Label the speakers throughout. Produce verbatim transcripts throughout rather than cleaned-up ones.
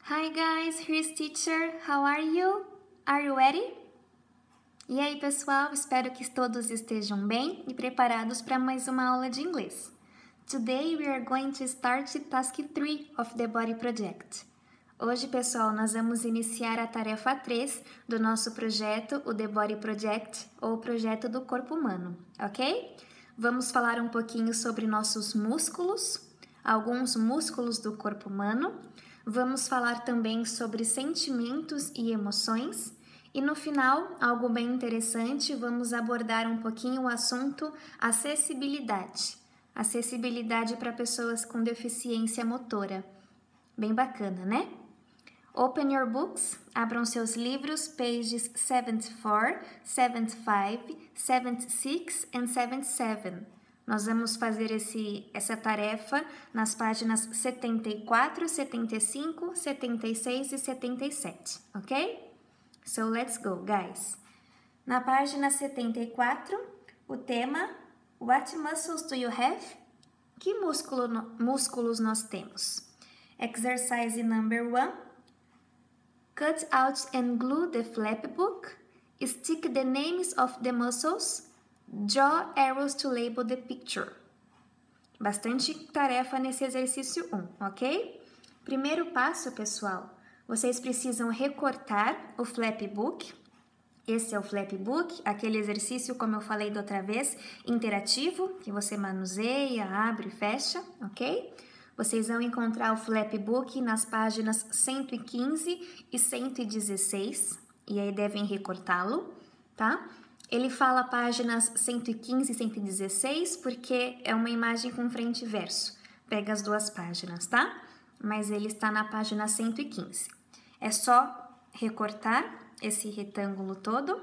Speaker 1: Hi guys, here's teacher. How are you? Are you ready? E aí pessoal, espero que todos estejam bem e preparados para mais uma aula de inglês. Today we are going to start task three of the body project. Hoje, pessoal, nós vamos iniciar a tarefa três do nosso projeto, o The Body Project, ou projeto do corpo humano, ok? Vamos falar um pouquinho sobre nossos músculos, alguns músculos do corpo humano. Vamos falar também sobre sentimentos e emoções. E no final, algo bem interessante, vamos abordar um pouquinho o assunto acessibilidade. Acessibilidade para pessoas com deficiência motora. Bem bacana, né? Open your books, abram seus livros, pages seventy-four, seventy-five, seventy-six and seventy-seven. Nós vamos fazer esse, essa tarefa nas páginas setenta e quatro, setenta e cinco, setenta e seis e setenta e sete, ok? So let's go, guys. Na página setenta e quatro, o tema What muscles do you have? Que músculo, músculos nós temos? Exercise number one. Cut out and glue the flapbook. Stick the names of the muscles. Draw arrows to label the picture. Bastante tarefa nesse exercício um, ok? Primeiro passo, pessoal, vocês precisam recortar o flapbook. Esse é o flapbook, aquele exercício, como eu falei da outra vez, interativo, que você manuseia, abre e fecha, ok? Vocês vão encontrar o flapbook nas páginas cento e quinze e cento e dezesseis, e aí devem recortá-lo, tá? Ele fala páginas cento e quinze e cento e dezesseis porque é uma imagem com frente e verso. Pega as duas páginas, tá? Mas ele está na página cento e quinze. É só recortar esse retângulo todo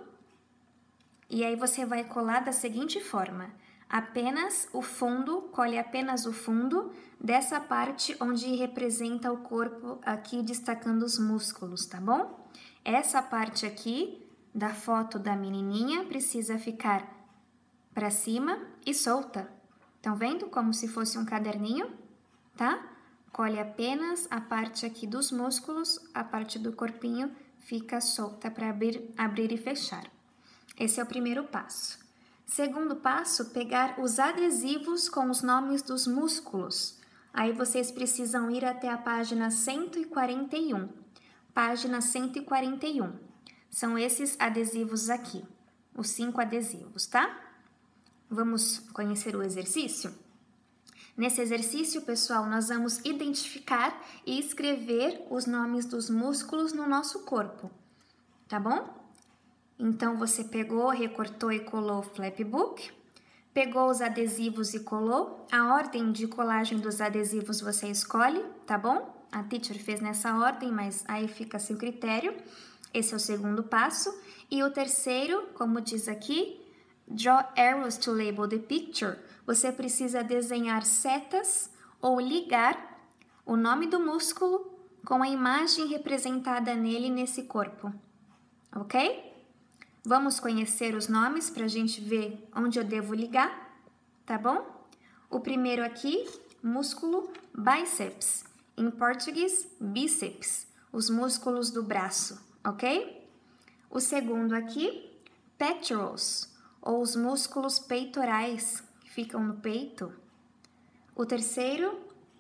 Speaker 1: e aí você vai colar da seguinte forma. Apenas o fundo, colhe apenas o fundo dessa parte onde representa o corpo aqui destacando os músculos, tá bom? Essa parte aqui da foto da menininha precisa ficar para cima e solta. Estão vendo como se fosse um caderninho, tá? Colhe apenas a parte aqui dos músculos, a parte do corpinho fica solta para abrir, abrir e fechar. Esse é o primeiro passo. Segundo passo, pegar os adesivos com os nomes dos músculos. Aí vocês precisam ir até a página cento e quarenta e um. Página cento e quarenta e um. São esses adesivos aqui, os cinco adesivos, tá? Vamos conhecer o exercício? Nesse exercício, pessoal, nós vamos identificar e escrever os nomes dos músculos no nosso corpo, tá bom? Então, você pegou, recortou e colou o flapbook, pegou os adesivos e colou. A ordem de colagem dos adesivos você escolhe, tá bom? A teacher fez nessa ordem, mas aí fica a seu critério. Esse é o segundo passo. E o terceiro, como diz aqui, draw arrows to label the picture. Você precisa desenhar setas ou ligar o nome do músculo com a imagem representada nele nesse corpo, ok? Vamos conhecer os nomes para a gente ver onde eu devo ligar, tá bom? O primeiro aqui, músculo bíceps. Em português, bíceps, os músculos do braço, ok? O segundo aqui, pectorals, ou os músculos peitorais que ficam no peito. O terceiro,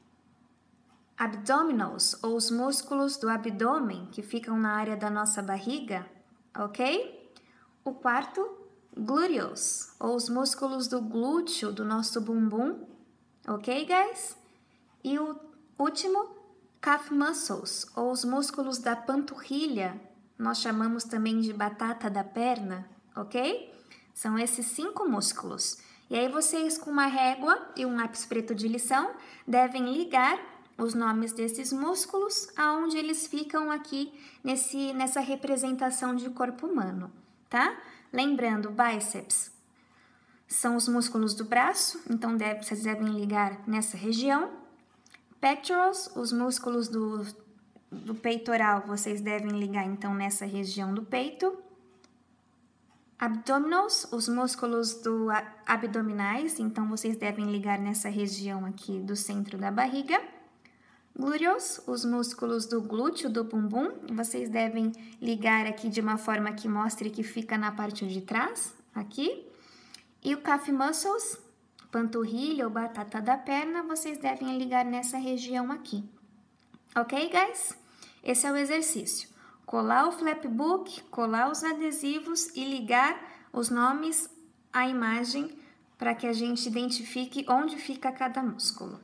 Speaker 1: abdominals, ou os músculos do abdômen que ficam na área da nossa barriga, ok? O quarto, gluteus, ou os músculos do glúteo do nosso bumbum, ok, guys? E o último, calf muscles, ou os músculos da panturrilha, nós chamamos também de batata da perna, ok? São esses cinco músculos. E aí vocês, com uma régua e um lápis preto de lição, devem ligar os nomes desses músculos aonde eles ficam aqui nesse, nessa representação de corpo humano, tá? Lembrando, bíceps são os músculos do braço, então deve, vocês devem ligar nessa região. Pectorals, os músculos do, do peitoral, vocês devem ligar então nessa região do peito. Abdominals, os músculos do abdominais, então vocês devem ligar nessa região aqui do centro da barriga. Gluteus, os músculos do glúteo, do bumbum. Vocês devem ligar aqui de uma forma que mostre que fica na parte de trás, aqui. E o calf muscles, panturrilha ou batata da perna, vocês devem ligar nessa região aqui. Ok, guys? Esse é o exercício. Colar o flapbook, colar os adesivos e ligar os nomes à imagem para que a gente identifique onde fica cada músculo.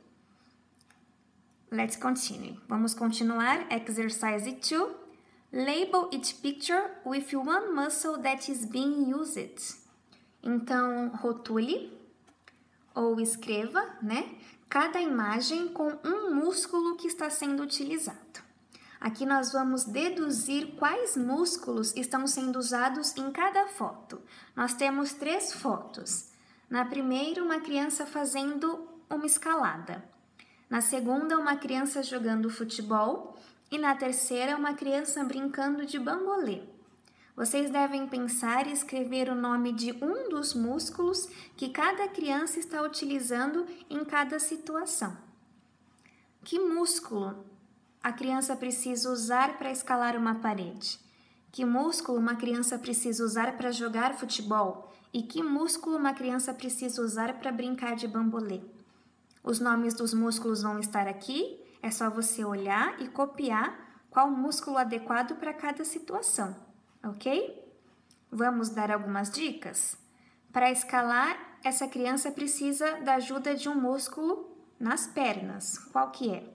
Speaker 1: Let's continue. Vamos continuar. Exercise two. Label each picture with one muscle that is being used. Então, rotule ou escreva, né? Cada imagem com um músculo que está sendo utilizado. Aqui nós vamos deduzir quais músculos estão sendo usados em cada foto. Nós temos três fotos. Na primeira, uma criança fazendo uma escalada. Na segunda, uma criança jogando futebol. E na terceira, uma criança brincando de bambolê. Vocês devem pensar e escrever o nome de um dos músculos que cada criança está utilizando em cada situação. Que músculo a criança precisa usar para escalar uma parede? Que músculo uma criança precisa usar para jogar futebol? E que músculo uma criança precisa usar para brincar de bambolê? Os nomes dos músculos vão estar aqui, é só você olhar e copiar qual músculo adequado para cada situação, ok? Vamos dar algumas dicas? Para escalar, essa criança precisa da ajuda de um músculo nas pernas. Qual que é?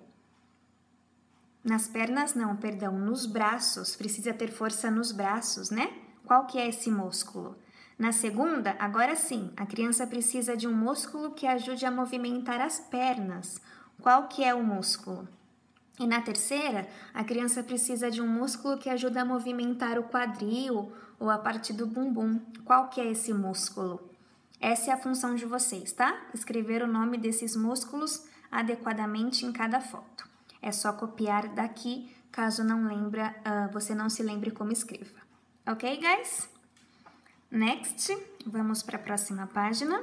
Speaker 1: Nas pernas não, perdão, nos braços. Precisa ter força nos braços, né? Qual que é esse músculo? Na segunda, agora sim, a criança precisa de um músculo que ajude a movimentar as pernas. Qual que é o músculo? E na terceira, a criança precisa de um músculo que ajuda a movimentar o quadril ou a parte do bumbum. Qual que é esse músculo? Essa é a função de vocês, tá? Escrever o nome desses músculos adequadamente em cada foto. É só copiar daqui, caso não lembra, uh, você não se lembre como escreva. Ok, guys? Next, vamos para a próxima página.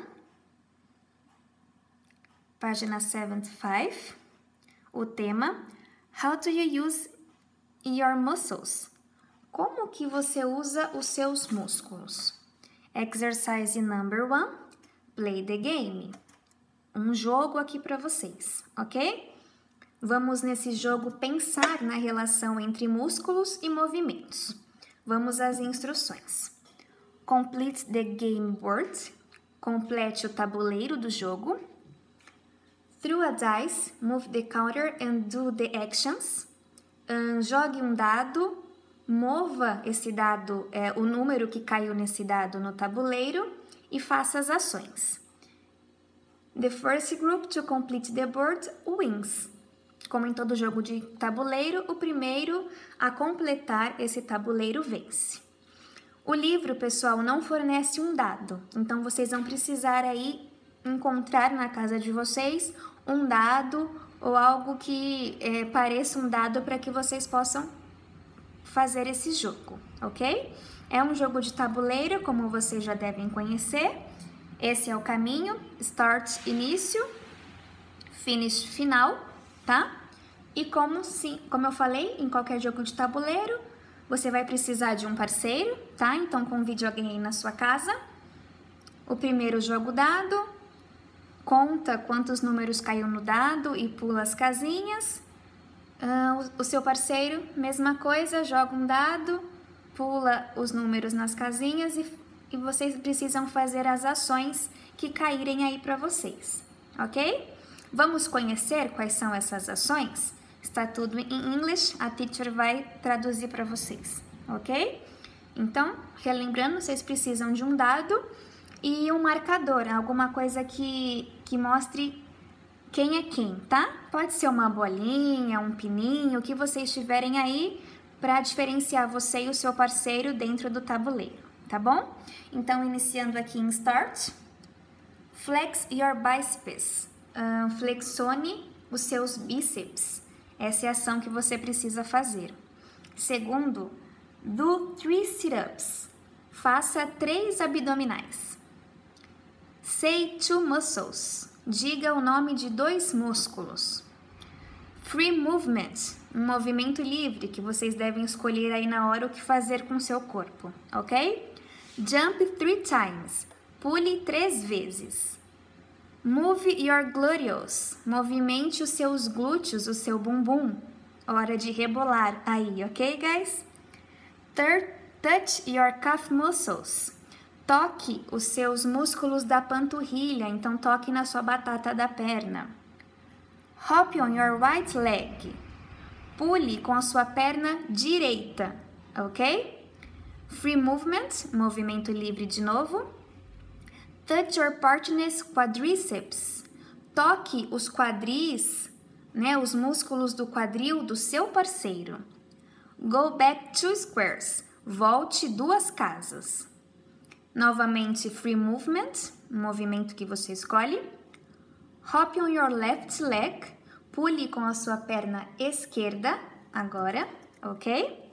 Speaker 1: Página setenta e cinco. O tema: How do you use your muscles? Como que você usa os seus músculos? Exercise number one. Play the game. Um jogo aqui para vocês, ok? Vamos nesse jogo pensar na relação entre músculos e movimentos. Vamos às instruções. Complete the game board. Complete o tabuleiro do jogo. Throw a dice, move the counter and do the actions. Um, jogue um dado, mova esse dado, é, o número que caiu nesse dado no tabuleiro e faça as ações. The first group to complete the board wins. Como em todo jogo de tabuleiro, o primeiro a completar esse tabuleiro vence. O livro, pessoal, não fornece um dado, então vocês vão precisar aí encontrar na casa de vocês um dado ou algo que é, pareça um dado para que vocês possam fazer esse jogo, ok? É um jogo de tabuleiro, como vocês já devem conhecer. Esse é o caminho: start, início, finish, final, tá? E como, sim, como eu falei, em qualquer jogo de tabuleiro, você vai precisar de um parceiro, tá? Então convide alguém aí na sua casa. O primeiro jogo dado, conta quantos números caiu no dado e pula as casinhas. Uh, o, o seu parceiro, mesma coisa, joga um dado, pula os números nas casinhas e, e vocês precisam fazer as ações que caírem aí para vocês, ok? Vamos conhecer quais são essas ações? Está tudo em inglês, a teacher vai traduzir para vocês, ok? Então, relembrando, vocês precisam de um dado e um marcador, alguma coisa que, que mostre quem é quem, tá? Pode ser uma bolinha, um pininho, o que vocês tiverem aí para diferenciar você e o seu parceiro dentro do tabuleiro, tá bom? Então, iniciando aqui em Start, flex your biceps, uh, flexione os seus bíceps. Essa é a ação que você precisa fazer. Segundo, do three sit-ups. Faça três abdominais. Say two muscles. Diga o nome de dois músculos. Free movement, um movimento livre que vocês devem escolher aí na hora o que fazer com o seu corpo, ok? Jump three times, pule três vezes. Move your gluteus, movimente os seus glúteos, o seu bumbum. Hora de rebolar aí, ok, guys? Third, touch your calf muscles. Toque os seus músculos da panturrilha, então toque na sua batata da perna. Hop on your right leg. Pule com a sua perna direita, ok? Free movement, movimento livre de novo. Touch your partner's quadriceps. Toque os quadris, né, os músculos do quadril do seu parceiro. Go back two squares. Volte duas casas. Novamente, free movement, movimento que você escolhe. Hop on your left leg. Pule com a sua perna esquerda, agora, ok?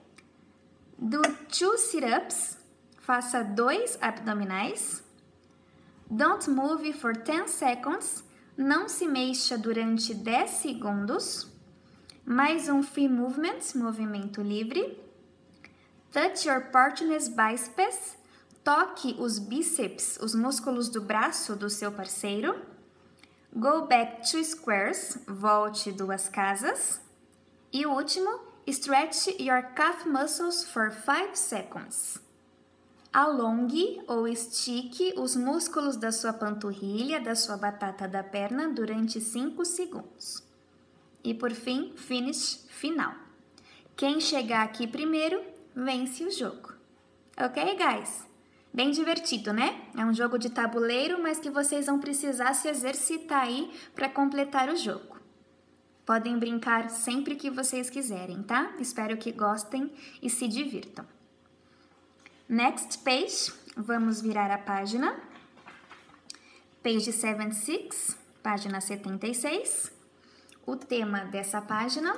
Speaker 1: Do two sit-ups. Faça dois abdominais. Don't move for ten seconds. Não se mexa durante dez segundos. Mais um free movement, movimento livre. Touch your partner's biceps. Toque os bíceps, os músculos do braço do seu parceiro. Go back two squares. Volte duas casas. E o último, stretch your calf muscles for five seconds. Alongue ou estique os músculos da sua panturrilha, da sua batata da perna durante cinco segundos. E por fim, finish, final. Quem chegar aqui primeiro, vence o jogo. Ok, guys? Bem divertido, né? É um jogo de tabuleiro, mas que vocês vão precisar se exercitar aí para completar o jogo. Podem brincar sempre que vocês quiserem, tá? Espero que gostem e se divirtam. Next page, vamos virar a página. Page setenta e seis, página setenta e seis. O tema dessa página,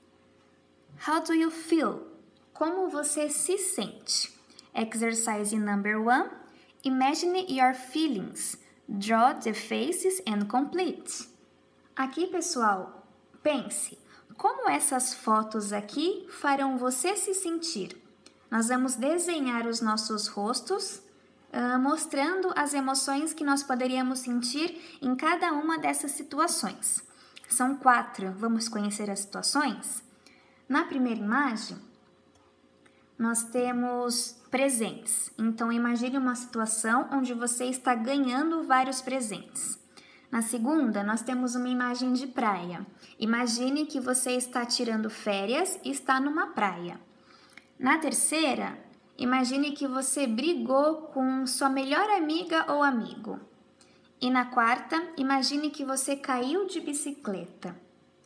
Speaker 1: How do you feel? Como você se sente? Exercise number one, Imagine your feelings. Draw the faces and complete. Aqui, pessoal, pense, como essas fotos aqui farão você se sentir? Nós vamos desenhar os nossos rostos, uh, mostrando as emoções que nós poderíamos sentir em cada uma dessas situações. São quatro, vamos conhecer as situações? Na primeira imagem, nós temos presentes. Então, imagine uma situação onde você está ganhando vários presentes. Na segunda, nós temos uma imagem de praia. Imagine que você está tirando férias e está numa praia. Na terceira, imagine que você brigou com sua melhor amiga ou amigo. E na quarta, imagine que você caiu de bicicleta.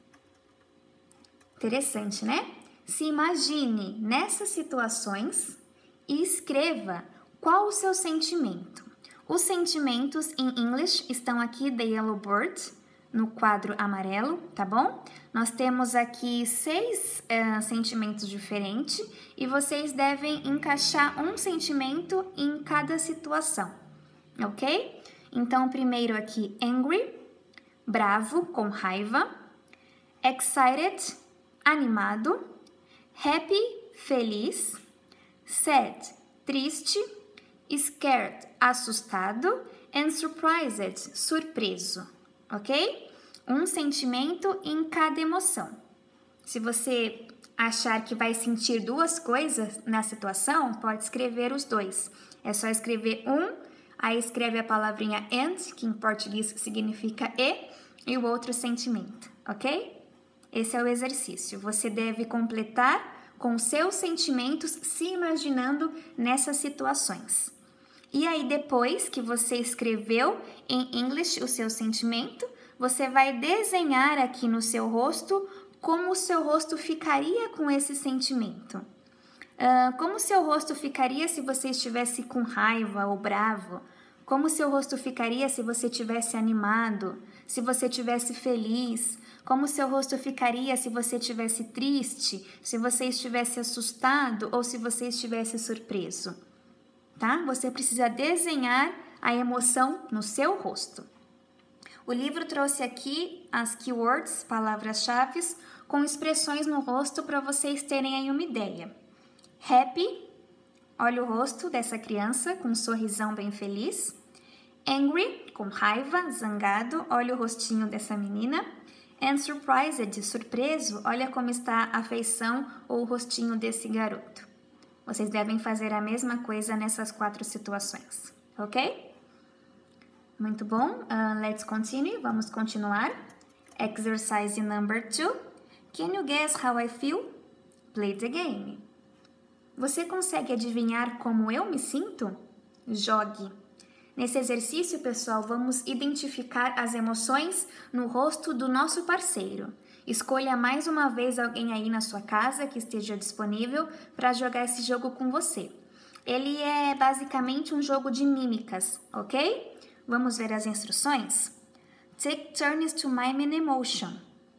Speaker 1: Interessante, né? Se imagine nessas situações e escreva qual o seu sentimento. Os sentimentos em English estão aqui, The Yellow Bird, no quadro amarelo, tá bom? Nós temos aqui seis uh, sentimentos diferentes e vocês devem encaixar um sentimento em cada situação, ok? Então, primeiro aqui, angry, bravo, com raiva, excited, animado, happy, feliz, sad, triste, scared, assustado, and surprised, surpreso, ok? Um sentimento em cada emoção. Se você achar que vai sentir duas coisas na situação, pode escrever os dois. É só escrever um, aí escreve a palavrinha and, que em português significa e, e o outro sentimento, ok? Esse é o exercício. Você deve completar com seus sentimentos se imaginando nessas situações. E aí, depois que você escreveu em English o seu sentimento, você vai desenhar aqui no seu rosto como o seu rosto ficaria com esse sentimento. Uh, como o seu rosto ficaria se você estivesse com raiva ou bravo? Como o seu rosto ficaria se você estivesse animado? Se você estivesse feliz? Como o seu rosto ficaria se você estivesse triste? Se você estivesse assustado ou se você estivesse surpreso? Tá? Você precisa desenhar a emoção no seu rosto. O livro trouxe aqui as keywords, palavras-chave, com expressões no rosto para vocês terem aí uma ideia. Happy, olha o rosto dessa criança com um sorrisão bem feliz. Angry, com raiva, zangado, olha o rostinho dessa menina. And surprised, surpreso, olha como está a feição ou o rostinho desse garoto. Vocês devem fazer a mesma coisa nessas quatro situações, ok? Muito bom, uh, let's continue, vamos continuar. Exercise number two. Can you guess how I feel? Play the game. Você consegue adivinhar como eu me sinto? Jogue. Nesse exercício, pessoal, vamos identificar as emoções no rosto do nosso parceiro. Escolha mais uma vez alguém aí na sua casa que esteja disponível para jogar esse jogo com você. Ele é basicamente um jogo de mímicas, ok? Vamos ver as instruções? Take turns to mime an emotion.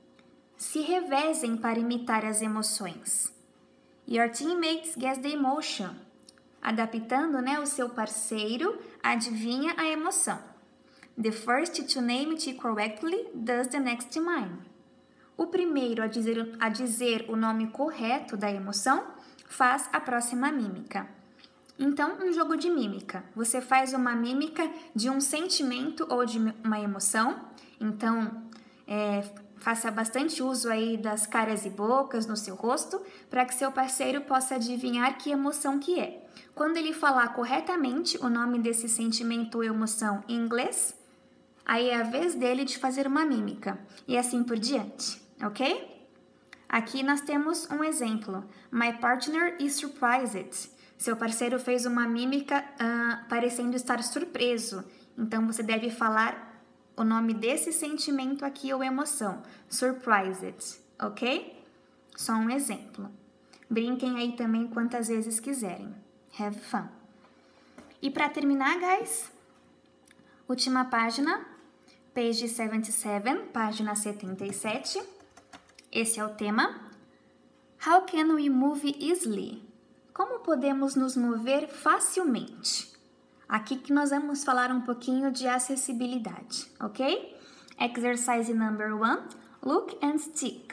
Speaker 1: Se revezem para imitar as emoções. Your teammates guess the emotion. Adaptando, né, o seu parceiro adivinha a emoção. The first to name it correctly does the next mime. O primeiro a dizer, a dizer o nome correto da emoção faz a próxima mímica. Então, um jogo de mímica. Você faz uma mímica de um sentimento ou de uma emoção. Então, é, faça bastante uso aí das caras e bocas no seu rosto para que seu parceiro possa adivinhar que emoção que é. Quando ele falar corretamente o nome desse sentimento ou emoção em inglês, aí é a vez dele de fazer uma mímica e assim por diante, ok? Aqui nós temos um exemplo. My partner is surprised. Seu parceiro fez uma mímica uh, parecendo estar surpreso. Então, você deve falar o nome desse sentimento aqui ou emoção. Surprised, ok? Só um exemplo. Brinquem aí também quantas vezes quiserem. Have fun. E para terminar, guys, última página, page setenta e sete, página setenta e sete. Esse é o tema. How can we move easily? Como podemos nos mover facilmente? Aqui que nós vamos falar um pouquinho de acessibilidade, ok? Exercise number one, look and stick.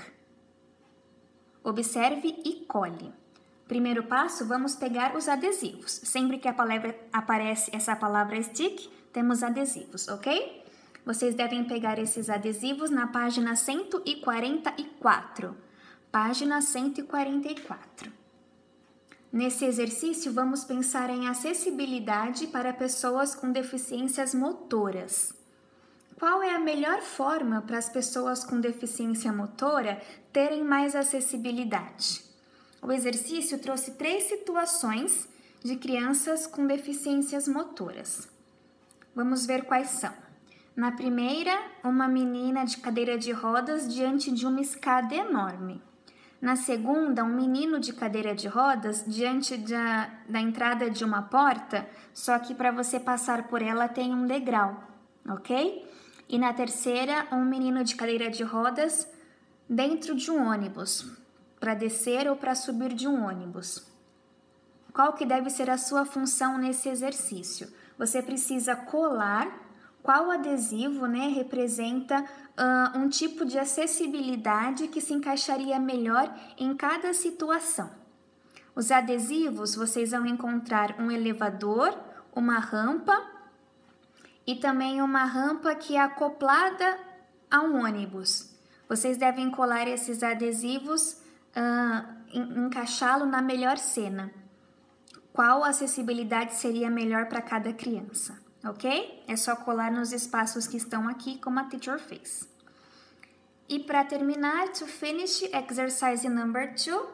Speaker 1: Observe e cole. Primeiro passo, vamos pegar os adesivos. Sempre que a palavra, aparece essa palavra stick, temos adesivos, ok? Vocês devem pegar esses adesivos na página cento e quarenta e quatro. Página cento e quarenta e quatro. Nesse exercício, vamos pensar em acessibilidade para pessoas com deficiências motoras. Qual é a melhor forma para as pessoas com deficiência motora terem mais acessibilidade? O exercício trouxe três situações de crianças com deficiências motoras. Vamos ver quais são. Na primeira, uma menina de cadeira de rodas diante de uma escada enorme. Na segunda, um menino de cadeira de rodas diante da, da entrada de uma porta, só que para você passar por ela tem um degrau, ok? E na terceira, um menino de cadeira de rodas dentro de um ônibus, para descer ou para subir de um ônibus. Qual que deve ser a sua função nesse exercício? Você precisa colar qual adesivo, né, representa uh, um tipo de acessibilidade que se encaixaria melhor em cada situação. Os adesivos, vocês vão encontrar um elevador, uma rampa e também uma rampa que é acoplada a um ônibus. Vocês devem colar esses adesivos, uh, encaixá-lo na melhor cena. Qual acessibilidade seria melhor para cada criança, ok? É só colar nos espaços que estão aqui, como a teacher fez. E para terminar, to finish exercise number two,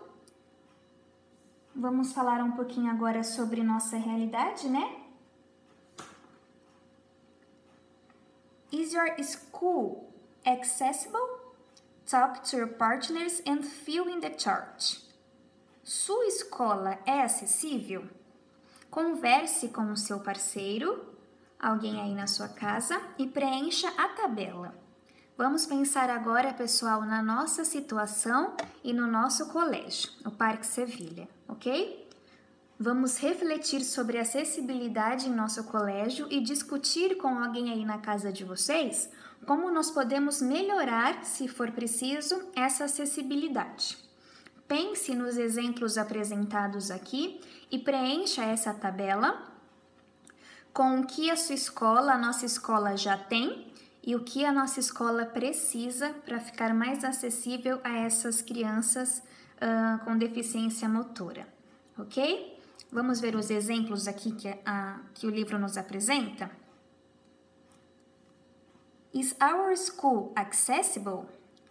Speaker 1: vamos falar um pouquinho agora sobre nossa realidade, né? Is your school accessible? Talk to your partners and fill in the chart. Sua escola é acessível? Converse com o seu parceiro, alguém aí na sua casa, e preencha a tabela. Vamos pensar agora, pessoal, na nossa situação e no nosso colégio, o Parque Sevilha, ok? Vamos refletir sobre acessibilidade em nosso colégio e discutir com alguém aí na casa de vocês como nós podemos melhorar, se for preciso, essa acessibilidade. Pense nos exemplos apresentados aqui e preencha essa tabela com o que a sua escola, a nossa escola já tem e o que a nossa escola precisa para ficar mais acessível a essas crianças uh, com deficiência motora, ok? Vamos ver os exemplos aqui que, a, que o livro nos apresenta. Is our school accessible?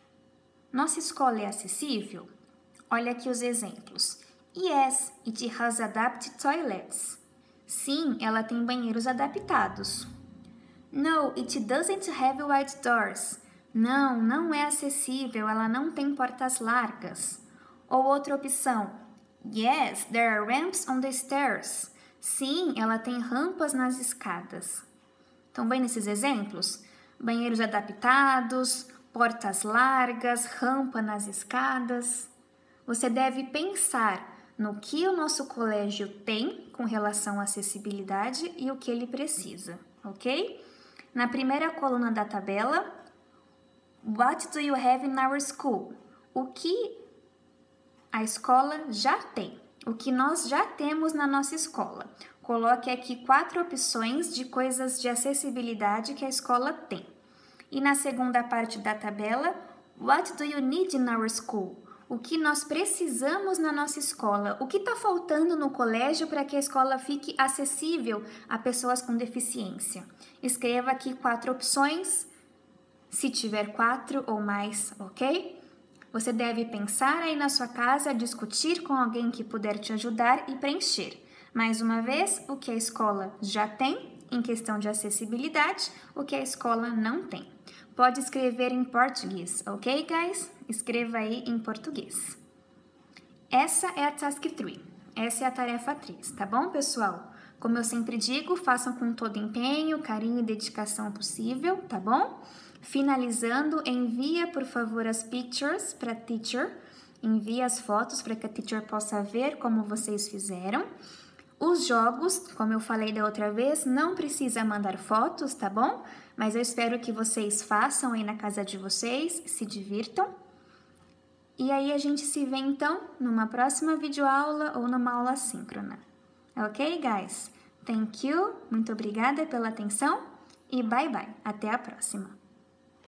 Speaker 1: Nossa escola é acessível? Olha aqui os exemplos. Yes, it has adapted toilets. Sim, ela tem banheiros adaptados. No, it doesn't have wide doors. Não, não é acessível, ela não tem portas largas. Ou outra opção. Yes, there are ramps on the stairs. Sim, ela tem rampas nas escadas. Estão bem nesses exemplos? Banheiros adaptados, portas largas, rampa nas escadas. Você deve pensar no que o nosso colégio tem com relação à acessibilidade e o que ele precisa, ok? Na primeira coluna da tabela, what do you have in our school? O que a escola já tem, o que nós já temos na nossa escola. Coloque aqui quatro opções de coisas de acessibilidade que a escola tem. E na segunda parte da tabela, what do you need in our school? O que nós precisamos na nossa escola? O que está faltando no colégio para que a escola fique acessível a pessoas com deficiência? Escreva aqui quatro opções, se tiver quatro ou mais, ok? Você deve pensar aí na sua casa, discutir com alguém que puder te ajudar e preencher. Mais uma vez, o que a escola já tem em questão de acessibilidade, o que a escola não tem. Pode escrever em português, ok, guys? Escreva aí em português. Essa é a Task três. Essa é a tarefa três, tá bom, pessoal? Como eu sempre digo, façam com todo empenho, carinho e dedicação possível, tá bom? Finalizando, envia, por favor, as pictures para a teacher. Envie as fotos para que a teacher possa ver como vocês fizeram. Os jogos, como eu falei da outra vez, não precisa mandar fotos, tá bom? Mas eu espero que vocês façam aí na casa de vocês, se divirtam. E aí a gente se vê então numa próxima videoaula ou numa aula síncrona. Ok, guys? Thank you, muito obrigada pela atenção e bye bye. Até a próxima.